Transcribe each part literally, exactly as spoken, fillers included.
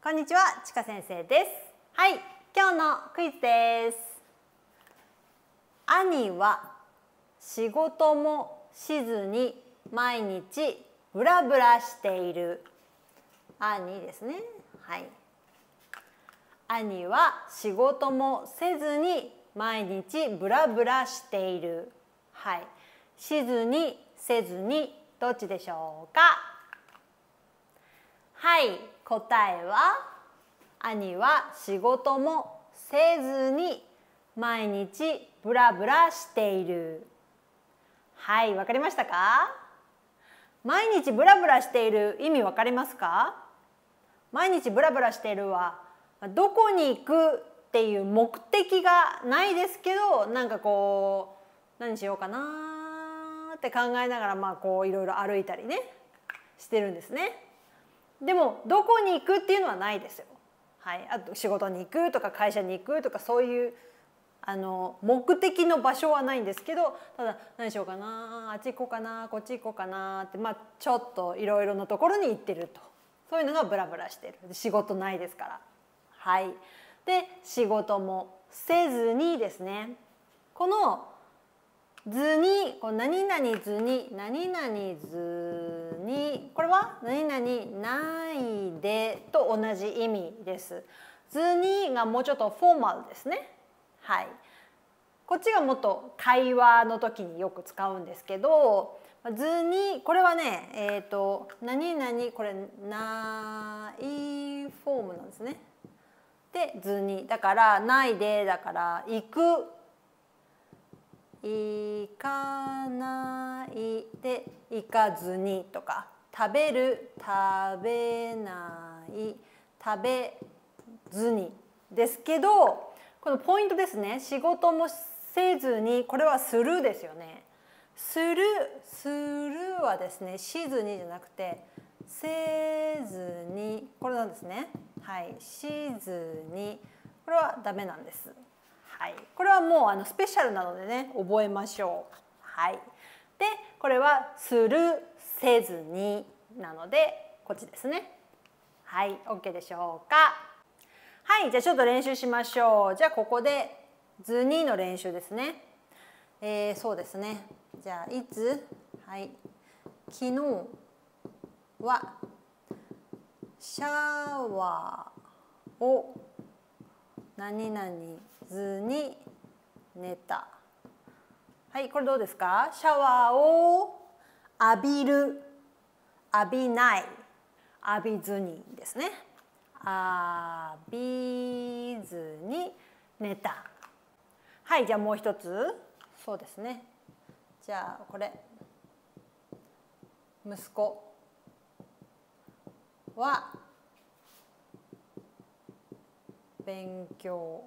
こんにちは、ちか先生です。はい、今日のクイズです。兄は仕事もしずに毎日ブラブラしている。兄ですね。はい。兄は仕事もせずに毎日ブラブラしている。はい。しずに、せずに、どっちでしょうか。はい、答えは兄は仕事もせずに毎日ブラブラしている。はい、わかりましたか？毎日ブラブラしている意味わかりますか？毎日ブラブラしているはどこに行くっていう目的がないですけど、なんかこう何しようかなって考えながらまあこういろいろ歩いたりねしてるんですね。でもどこに行くっていうのはないですよ。はい、あと仕事に行くとか会社に行くとかそういうあの目的の場所はないんですけど、ただ何しようかな、あっち行こうかな、こっち行こうかなって、まあちょっといろいろなところに行ってると、そういうのがブラブラしてる。仕事ないですから。はい。で仕事もせずにですね。この図にこう何々図に何々図にこれは何々ないでと同じ意味です。図にがもうちょっとフォーマルですね。はい。こっちがもっと会話の時によく使うんですけど、図にこれはねえっと何々これないフォームなんですね。で図にだからないでだから行く。行かないで行かずにとか食べる食べない食べずにですけど、このポイントですね。仕事もせずにこれはするですよね。するするはですねしずにじゃなくてせずにこれなんですね。はい、しずにこれはダメなんです。はい、これはもうあのスペシャルなのでね覚えましょう。はい、でこれはするせずになのでこっちですね。はい、OK でしょうか。はい、じゃあちょっと練習しましょう。じゃあここで図にの練習ですね。えー、そうですね。じゃあいつ、はい、昨日はシャワーを何々図に寝た。はい、これどうですか？シャワーを浴びる、浴びない、浴びずにですね。浴びずに寝た。はい、じゃあもう一つ。そうですね。じゃあこれ息子は勉強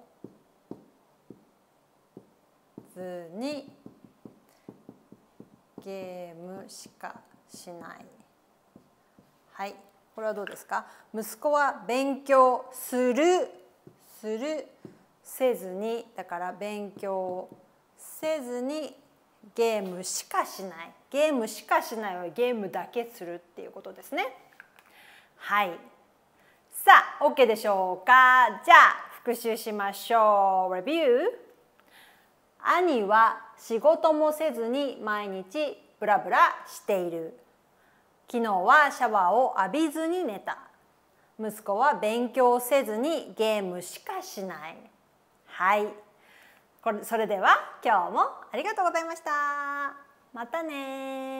ずにゲームしかしない。はい、これはどうですか？息子は勉強するするせずにだから勉強せずにゲームしかしない。ゲームしかしないはゲームだけするっていうことですね。はい。さあ OK でしょうか。じゃあ復習しましょう。レビュー。兄は仕事もせずに毎日ブラブラしている。昨日はシャワーを浴びずに寝た。息子は勉強せずにゲームしかしない。はい。これそれでは今日もありがとうございました。またね。